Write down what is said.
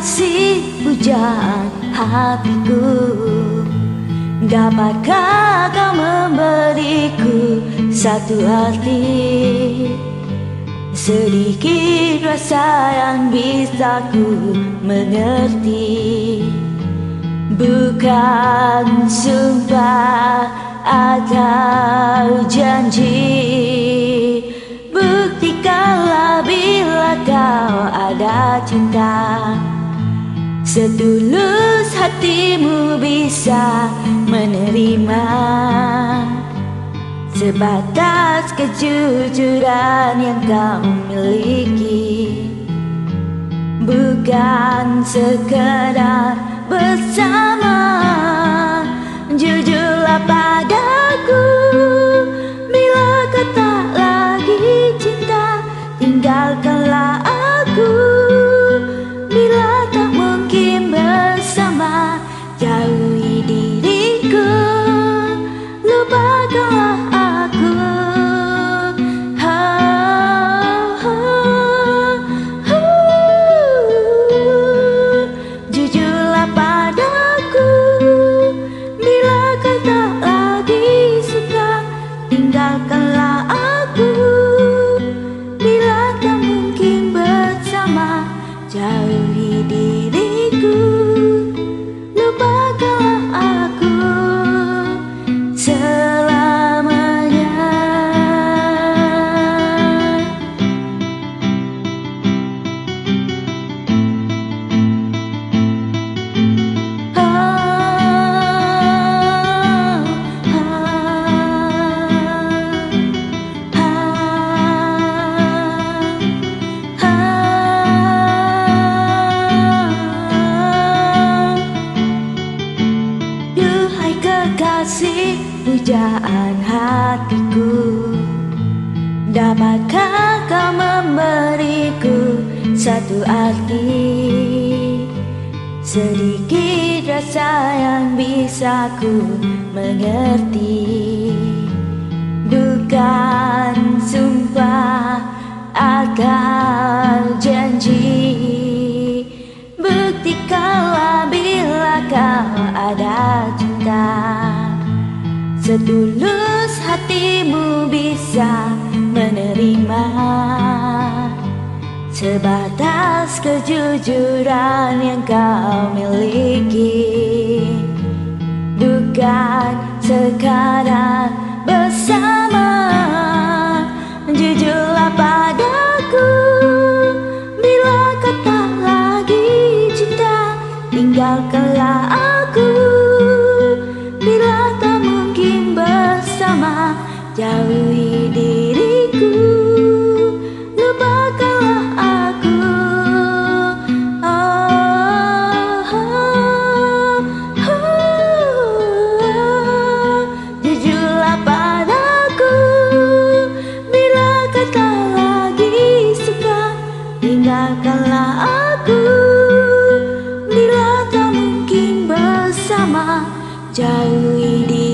kekasih pujaan hatiku, dapatkah kau memberiku satu arti, sedikit rasa yang bisa ku mengerti? Bukan sumpah atau janji, buktikanlah bila kau ada cinta, setulus hatimu bisa menerima, sebatas kejujuran yang kau miliki. Bukan sekedar bersama, jujurlah padaku. Bila kau tak lagi cinta, tinggalkanlah aku. Bila tak mungkin bersama, jauhi diriku, lupakanlah aku. Jujurlah padaku. Bila kau tak lagi suka, tinggalkanlah aku. Bila tak mungkin bersama, jauhi diriku, lupakanlah aku selamanya. Duhai kekasih pujaan hatiku, dapatkah kau memberiku satu arti, sedikit rasa yang bisa ku mengerti? Bukan sumpah atau janji, buktikanlah bila kau ada cinta, setulus hatimu bisa menerima, sebatas kejujuran yang kau miliki. Bukan sekadar bersama, jujurlah padaku. Bila kau tak lagi cinta, tinggalkanlah aku. Bila tak mungkin bersama, jauhi diriku, lupakanlah aku. Jujurlah padaku. Bila kau tak lagi suka, tinggalkanlah aku. Bila tak mungkin bersama, jauhi diriku.